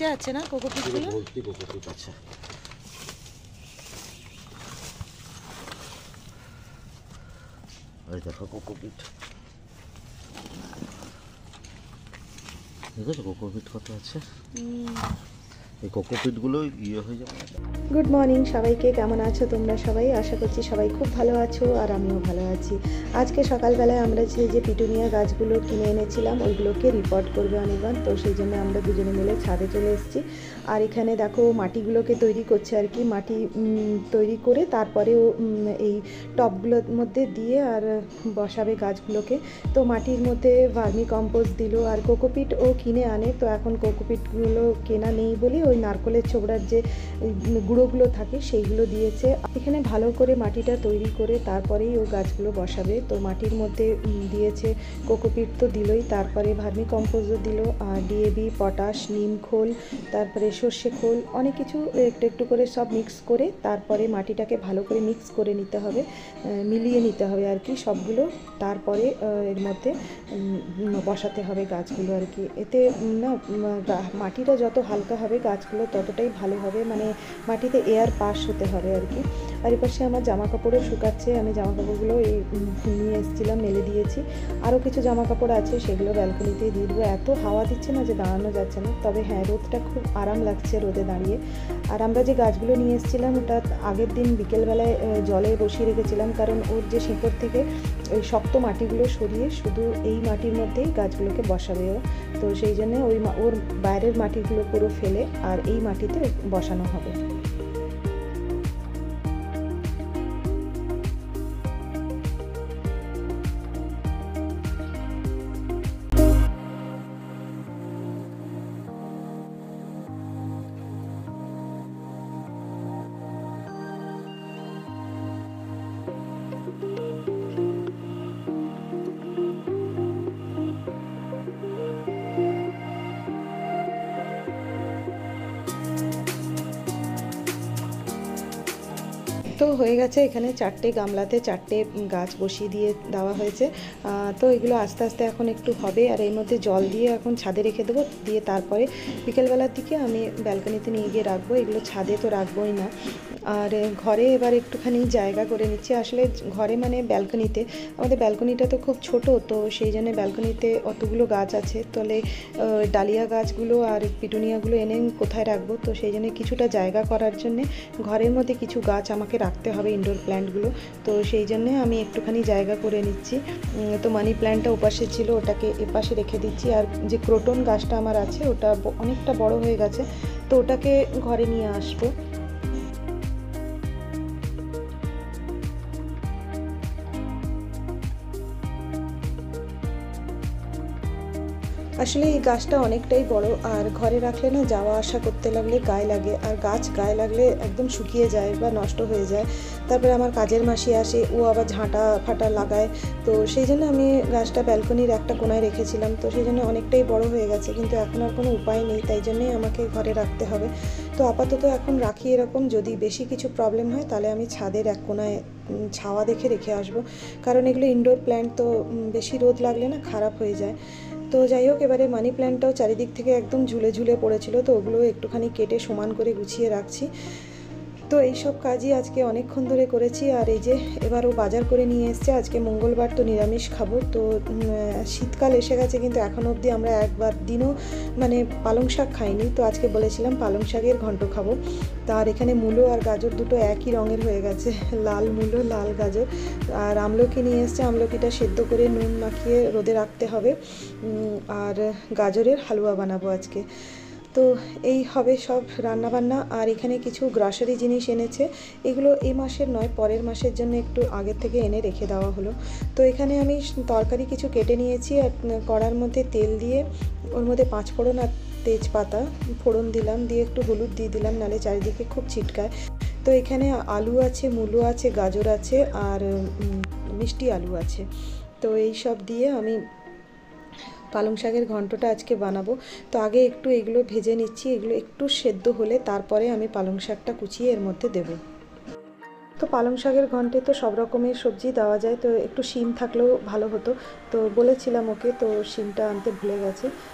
নিচে আছে না কোকোপিটগুলো? ভর্তি কোকোপিট আছে। এই দেখো কোকোপিট, ঠিক আছে? কোকোপিট কত আছে, এই কোকোপিটগুলো ইয়ে হয়ে যাবে। গুড মর্নিং সবাইকে, কেমন আছো তোমরা সবাই? আশা করছি সবাই খুব ভালো আছো আর আমিও ভালো আছি। আজকে সকালবেলায় আমরা যে পিটুনিয়া গাছগুলো কিনে এনেছিলাম ওইগুলোকে রিপোর্ট করবে অনির্বাণ, তো সেই জন্য আমরা দুজনে মিলে ছাদে চলে এসেছি। আর এখানে দেখো মাটিগুলোকে তৈরি করছে আর কি, মাটি তৈরি করে তারপরে এই টবগুলোর মধ্যে দিয়ে আর বসাবে গাছগুলোকে। তো মাটির মধ্যে ভার্মি কম্পোস্ট দিল, আর কোকোপিট ও কিনে আনে, তো এখন কোকোপিটগুলো কেনা নেই বলে ওই নারকলের ছোবড়ার যে গুঁড়োগুলো থাকে সেইগুলো দিয়েছে। এখানে ভালো করে মাটিটা তৈরি করে তারপরেই ও গাছগুলো বসাবে। তো মাটির মধ্যে দিয়েছে কোকোপিট তো দিলই, তারপরে ভার্মি কম্পোস্টও দিল, আর ডিএবি, পটাশ, নিম খোল, তারপরে সর্ষে খোল, অনেক কিছু একটু একটু করে সব মিক্স করে তারপরে মাটিটাকে ভালো করে মিক্স করে নিতে হবে, মিলিয়ে নিতে হবে আর কি সবগুলো। তারপরে এর মধ্যে বসাতে হবে গাছগুলো আর কি। এতে না মাটিটা যত হালকা হবে গাছগুলো ততটাই ভালো হবে, মানে মাটিতে এয়ার পাস হতে হবে আর কি। আর এপাশে আমার জামা কাপড়ও শুকাচ্ছে, আমি জামা কাপড়গুলো এই নিয়ে এসেছিলাম, মেলে দিয়েছি। আরও কিছু জামা কাপড় আছে সেগুলো ব্যালকনিতেই দিয়ে দেবো। এত হাওয়া দিচ্ছে না যে দাঁড়ানো যাচ্ছে না, তবে হ্যাঁ রোদটা খুব আরাম লাগছে রোদে দাঁড়িয়ে। আর আমরা যে গাছগুলো নিয়ে এসেছিলাম ওটা আগের দিন বিকেলবেলায় জলে বসিয়ে রেখেছিলাম, কারণ ওর যে শিকড় থেকে ওই শক্ত মাটিগুলো সরিয়ে শুধু এই মাটির মধ্যেই গাছগুলোকে বসাবে ও। তো সেই জন্য ওর বাইরের মাটিগুলো পুরো ফেলে আর এই মাটিতে বসানো হবে। তো হয়ে গেছে, এখানে 4টে গামলাতে 4টে গাছ বসিয়ে দিয়ে দেওয়া হয়েছে। তো এগুলো আস্তে আস্তে এখন একটু হবে, আর এর মধ্যে জল দিয়ে এখন ছাদে রেখে দেবো, দিয়ে তারপরে বিকেলবেলার দিকে আমি ব্যালকনিতে নিয়ে গিয়ে রাখবো। এগুলো ছাদে তো রাখবোই না। আর ঘরে এবার একটুখানি জায়গা করে নিচ্ছি, আসলে ঘরে মানে ব্যালকনিতে। আমাদের ব্যালকনিটা তো খুব ছোট, তো সেই জন্য ব্যালকনিতে অতগুলো গাছ আছে, তাহলে ডালিয়া গাছগুলো আর পিটুনিয়াগুলো এনে কোথায় রাখবো, তো সেই জন্য কিছুটা জায়গা করার জন্যে ঘরের মধ্যে কিছু গাছ আমাকে রাখতে হবে, ইনডোর প্ল্যান্টগুলো। তো সেই জন্যে আমি একটুখানি জায়গা করে নিচ্ছি। তো মানি প্ল্যান্টটা ওপাশে ছিল, ওটাকে এপাশে রেখে দিচ্ছি। আর যে ক্রোটন গাছটা আমার আছে ওটা অনেকটা বড় হয়ে গেছে, তো ওটাকে ঘরে নিয়ে আসবো। আসলে এই গাছটা অনেকটাই বড়, আর ঘরে রাখলে না যাওয়া আসা করতে লাগলে গায়ে লাগে, আর গাছ গায়ে লাগলে একদম শুকিয়ে যায় বা নষ্ট হয়ে যায়। তারপরে আমার কাজের মাসি আসে, ও আবার ঝাঁটা ফাটা লাগায়, তো সেই জন্য আমি গাছটা ব্যালকনির একটা কোনায় রেখেছিলাম। তো সেই জন্য অনেকটাই বড় হয়ে গেছে, কিন্তু এখন আর কোনো উপায় নেই, তাই জন্যই আমাকে ঘরে রাখতে হবে। তো আপাতত এখন রাখি এরকম, যদি বেশি কিছু প্রবলেম হয় তাহলে আমি ছাদের এক কোনায় ছাওয়া দেখে রেখে আসবো, কারণ এগুলো ইনডোর প্ল্যান্ট, তো বেশি রোদ লাগলে না খারাপ হয়ে যায়। তো যাই হোক, এবারে মানি প্ল্যান্টটাও চারিদিক থেকে একদম ঝুলে ঝুলে পড়েছিল, তো ওগুলো একটুখানি কেটে সমান করে গুছিয়ে রাখছি। তো এই সব কাজই আজকে অনেকক্ষণ ধরে করেছি। আর এই যে এবারও বাজার করে নিয়ে এসছে, আজকে মঙ্গলবার তো নিরামিষ খাবো। তো শীতকাল এসে গেছে, কিন্তু এখনও অবধি আমরা একবার দিনও মানে পালং শাক খাইনি। তো আজকে বলেছিলাম পালং শাকের ঘন্ট খাবো। তার এখানে মূলো আর গাজর দুটো একই রঙের হয়ে গেছে, লাল মূলো লাল গাজর। আর আমলকি নিয়ে এসছে, আমলকিটা সেদ্ধ করে নুন মাখিয়ে রোদে রাখতে হবে। আর গাজরের হালুয়া বানাবো আজকে। তো এই হবে সব রান্নাবান্না। আর এখানে কিছু গ্রসারি জিনিস এনেছে, এগুলো এই মাসের নয়, পরের মাসের জন্য একটু আগের থেকে এনে রেখে দেওয়া হলো। তো এখানে আমি তরকারি কিছু কেটে নিয়েছি, আর কড়ার মধ্যে তেল দিয়ে ওর মধ্যে 5 ফোড়ন আর তেজপাতা ফোড়ন দিলাম, দিয়ে একটু হলুদ দিয়ে দিলাম, নাহলে চারিদিকে খুব ছিটকায়। তো এখানে আলু আছে, মূলো আছে, গাজর আছে, আর মিষ্টি আলু আছে। তো এই সব দিয়ে আমি পালং শাকের ঘন্টটা আজকে বানাবো। তো আগে একটু এগুলো ভেজে নিচ্ছি, এগুলো একটু সেদ্ধ হলে তারপরে আমি পালং শাকটা কুচিয়ে এর মধ্যে দেবো। তো পালং শাকের ঘন্টে তো সব রকমের সবজি দেওয়া যায়, তো একটু শিম থাকলেও ভালো হতো। তো বলেছিলাম ওকে, তো শিমটা আনতে ভুলে গেছে।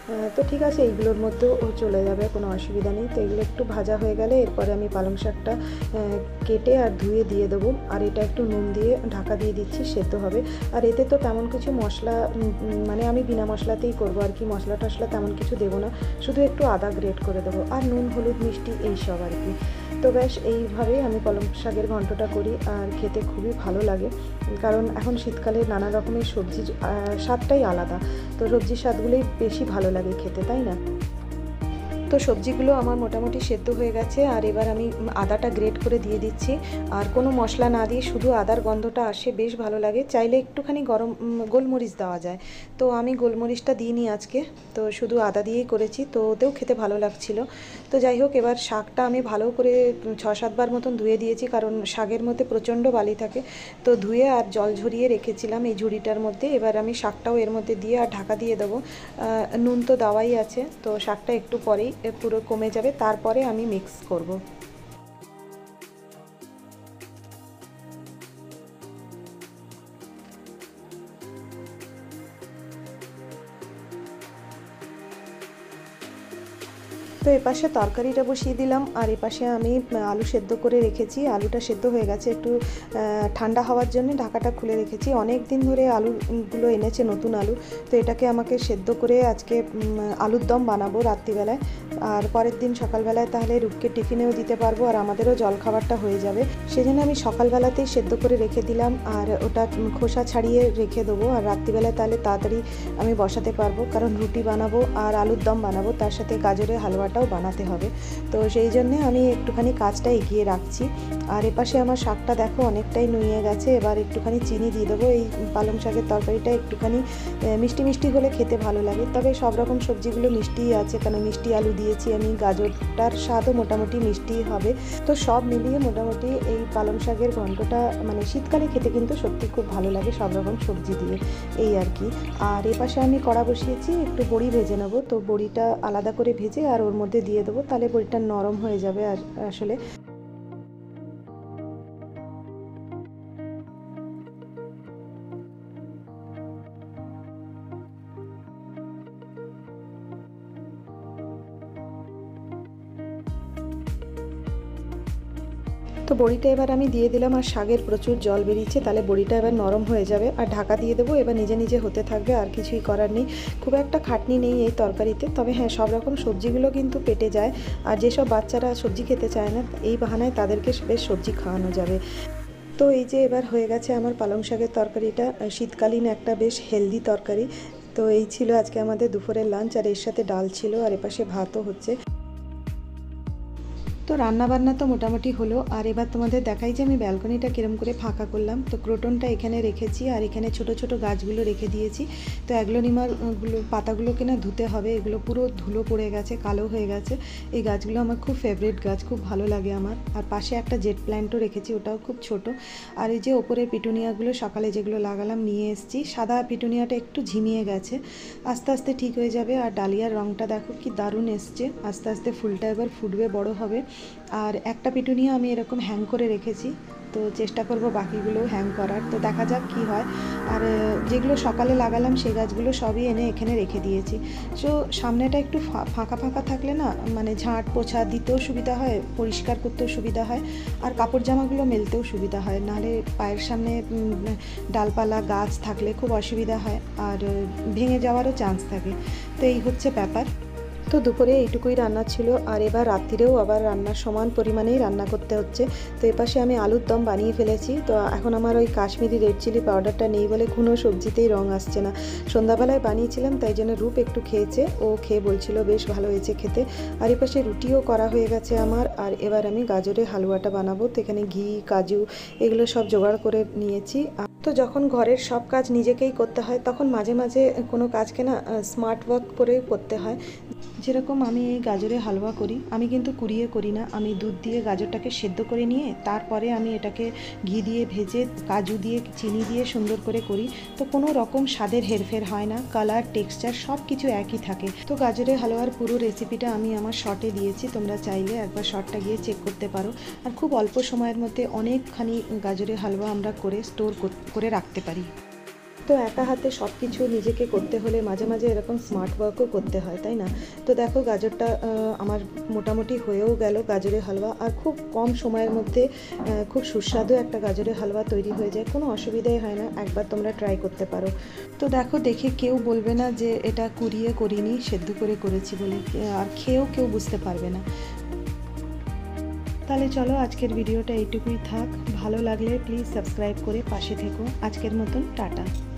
তো ঠিক আছে, এইগুলোর মধ্যেও ও চলে যাবে, কোনো অসুবিধা নেই। তো এগুলো একটু ভাজা হয়ে গেলে এরপরে আমি পালং শাকটা কেটে আর ধুয়ে দিয়ে দেবো। আর এটা একটু নুন দিয়ে ঢাকা দিয়ে দিচ্ছি, সেদ্ধ হবে। আর এতে তো তেমন কিছু মশলা মানে আমি বিনা মশলাতেই করবো আর কি, মশলা টশলা তেমন কিছু দেবো না, শুধু একটু আদা গ্রেট করে দেবো আর নুন হলুদ মিষ্টি এইসব আর কি। তো ব্যাস এইভাবেই আমি পালং শাকের ঘন্টটা করি আর খেতে খুবই ভালো লাগে, কারণ এখন শীতকালে নানা রকমের সবজির স্বাদটাই আলাদা। তো সবজির স্বাদগুলোই বেশি ভালো লাগে খেতে, তাই না? তো সবজিগুলো আমার মোটামুটি সেদ্ধ হয়ে গেছে। আর এবার আমি আদাটা গ্রেট করে দিয়ে দিচ্ছি। আর কোনো মশলা না দিয়ে শুধু আদার গন্ধটা আসে, বেশ ভালো লাগে। চাইলে একটুখানি গোলমরিচ দেওয়া যায়, তো আমি গোলমরিচটা দিইনি আজকে, তো শুধু আদা দিয়েই করেছি। তো ওতেও খেতে ভালো লাগছিল। তো যাই হোক, এবার শাকটা আমি ভালো করে 6-7 বার মতন ধুয়ে দিয়েছি, কারণ শাকের মধ্যে প্রচণ্ড বালি থাকে। তো ধুয়ে আর জল ঝরিয়ে রেখেছিলাম এই ঝুড়িটার মধ্যে। এবার আমি শাকটাও এর মধ্যে দিয়ে আর ঢাকা দিয়ে দেবো। নুন তো দেওয়াই আছে, তো শাকটা একটু পরেই পুরো কমে যাবে, তারপরে আমি মিক্স করব। তো এপাশে তরকারিটা বসিয়ে দিলাম, আর এপাশে আমি আলু সেদ্ধ করে রেখেছি। আলুটা সেদ্ধ হয়ে গেছে, একটু ঠান্ডা হওয়ার জন্য ঢাকাটা খুলে রেখেছি। অনেক দিন ধরে আলুগুলো এনেছে, নতুন আলু। তো এটাকে আমাকে সেদ্ধ করে আজকে আলুর দম বানাবো রাত্রিবেলায়, আর পরের দিন সকালবেলায় তাহলে রূপকে টিফিনেও দিতে পারবো আর আমাদেরও জলখাবারটা হয়ে যাবে। সেজন্য আমি সকালবেলাতেই সেদ্ধ করে রেখে দিলাম, আর ওটা খোসা ছাড়িয়ে রেখে দেবো। আর রাত্রিবেলায় তাহলে তাড়াতাড়ি আমি বসাতে পারবো, কারণ রুটি বানাবো আর আলুর দম বানাবো, তার সাথে গাজরের হালুয়াটাও বানাতে হবে। তো সেই জন্যে আমি একটুখানি কাজটা এগিয়ে রাখছি। আর এপাশে আমার শাকটা দেখো অনেকটাই নুয়ে গেছে। এবার একটুখানি চিনি দিয়ে দেবো। এই পালং শাকের তরকারিটা একটুখানি মিষ্টি মিষ্টি হলে খেতে ভালো লাগে, তবে সব রকম সবজিগুলো মিষ্টিই আছে, কারণ মিষ্টি আলু দিয়েছি আমি, গাজরটার স্বাদও মোটামুটি মিষ্টিই হবে। তো সব মিলিয়ে মোটামুটি এই পালং শাকের ঘন্টটা মানে শীতকালে খেতে কিন্তু সত্যি খুব ভালো লাগে সব রকম সবজি দিয়ে, এই আর কি। আর এপাশে আমি কড়া বসিয়েছি, একটু বড়ি ভেজে নেবো। তো বড়িটা আলাদা করে ভেজে আর ওর মধ্যে দিয়ে দেবো, তাহলে বড়িটা নরম হয়ে যাবে। আর আসলে তো বড়িটা এবার আমি দিয়ে দিলাম, আর শাকের প্রচুর জল বেরিয়েছে, তাহলে বড়িটা এবার নরম হয়ে যাবে। আর ঢাকা দিয়ে দেবো, এবার নিজে নিজে হতে থাকবে, আর কিছুই করার নেই। খুব একটা খাটনি নেই এই তরকারিতে, তবে হ্যাঁ সব রকম সবজিগুলো কিন্তু পেটে যায়। আর যেসব বাচ্চারা সবজি খেতে চায় না, এই বাহানায় তাদেরকে বেশ সবজি খাওয়ানো যাবে। তো এই যে এবার হয়ে গেছে আমার পালং শাকের তরকারিটা, শীতকালীন একটা বেশ হেলদি তরকারি। তো এই ছিল আজকে আমাদের দুপুরের লাঞ্চ, আর এর সাথে ডাল ছিল, আর এপাশে ভাতও হচ্ছে। তো রান্নাবান্না তো মোটামুটি হলো। আর এবার তোমাদের দেখাই যে আমি ব্যালকনিটা কিরম করে ফাঁকা করলাম। তো ক্রোটনটা এখানে রেখেছি, আর এখানে ছোট ছোট গাছগুলো রেখে দিয়েছি। তো অ্যাগ্লোনিমাগুলো পাতাগুলোকে না ধুতে হবে, এগুলো পুরো ধুলো পড়ে গেছে, কালো হয়ে গেছে। এই গাছগুলো আমার খুব ফেভারিট গাছ, খুব ভালো লাগে আমার। আর পাশে একটা জেট প্ল্যান্টও রেখেছি, ওটাও খুব ছোট। আর এই যে ওপরের পিটুনিয়াগুলো সকালে যেগুলো লাগালাম নিয়ে এসেছি, সাদা পিটুনিয়াটা একটু ঝিমিয়ে গেছে, আস্তে আস্তে ঠিক হয়ে যাবে। আর ডালিয়ার রঙটা দেখো কি দারুণ এসছে, আস্তে আস্তে ফুলটা এবার ফুটবে, বড় হবে। আর একটা পিটুনিয়া আমি এরকম হ্যাং করে রেখেছি, তো চেষ্টা করব বাকিগুলোও হ্যাং করার। তো দেখা যাক কি হয়। আর যেগুলো সকালে লাগালাম সেই গাছগুলো সবই এনে এখানে রেখে দিয়েছি। তো সামনেটা একটু ফাঁকা ফাঁকা থাকলে না, মানে ঝাঁট পোছা দিতেও সুবিধা হয়, পরিষ্কার করতেও সুবিধা হয়, আর কাপড় জামাগুলো মেলতেও সুবিধা হয়। নাহলে পায়ের সামনে ডালপালা গাছ থাকলে খুব অসুবিধা হয়, আর ভেঙে যাওয়ারও চান্স থাকে। তো এই হচ্ছে ব্যাপার। তো দুপুরে এইটুকুই রান্না ছিল, আর এবার রাত্রিরেও আবার রান্নার সমান পরিমাণেই রান্না করতে হচ্ছে। তো এপাশে আমি আলুর দম বানিয়ে ফেলেছি। তো এখন আমার ওই কাশ্মীরি রেড চিলি পাউডারটা নেই বলে কোনো সবজিতেই রং আসছে না। সন্ধ্যাবেলায় বানিয়েছিলাম, তাই জন্য রূপ একটু খেয়েছে, ও খেয়ে বলছিল বেশ ভালো হয়েছে খেতে। আর এপাশে রুটিও করা হয়ে গেছে আমার। আর এবার আমি গাজরের হালুয়াটা বানাবো। তো এখানে ঘি কাজু এগুলো সব জোগাড় করে নিয়েছি। তো যখন ঘরের সব কাজ নিজেকেই করতে হয়, তখন মাঝে মাঝে কোনো কাজকে না স্মার্ট ওয়ার্ক করে করতে হয়। যেরকম আমি এই গাজরের হালুয়া করি, আমি কিন্তু কুড়িয়ে করি না, আমি দুধ দিয়ে গাজরটাকে সেদ্ধ করে নিয়ে তারপরে আমি এটাকে ঘি দিয়ে ভেজে কাজু দিয়ে চিনি দিয়ে সুন্দর করে করি। তো কোনো রকম স্বাদের হেরফের হয় না, কালার টেক্সচার সব কিছু একই থাকে। তো গাজরের হালুয়ার পুরো রেসিপিটা আমি আমার শর্টে দিয়েছি, তোমরা চাইলে একবার শর্টটা গিয়ে চেক করতে পারো। আর খুব অল্প সময়ের মধ্যে অনেকখানি গাজরের হালুয়া আমরা করে স্টোর করে রাখতে পারি। তো একা হাতে সব কিছু নিজেকে করতে হলে মাঝে মাঝে এরকম স্মার্ট ওয়ার্কও করতে হয়, তাই না? তো দেখো গাজরটা আমার মোটামুটি হয়েও গেল গাজরের হালুয়া, আর খুব কম সময়ের মধ্যে খুব সুস্বাদু একটা গাজরের হালুয়া তৈরি হয়ে যায়, কোনো অসুবিধাই হয় না, একবার তোমরা ট্রাই করতে পারো। তো দেখো দেখে কেউ বলবে না যে এটা কুড়িয়ে করিনি, সেদ্ধ করে করেছি বলে, আর খেয়েও কেউ বুঝতে পারবে না। তাহলে চলো আজকের ভিডিওটা এইটুকুই থাক, ভালো লাগলে প্লিজ সাবস্ক্রাইব করে পাশে থেকো। আজকের মতন টাটা।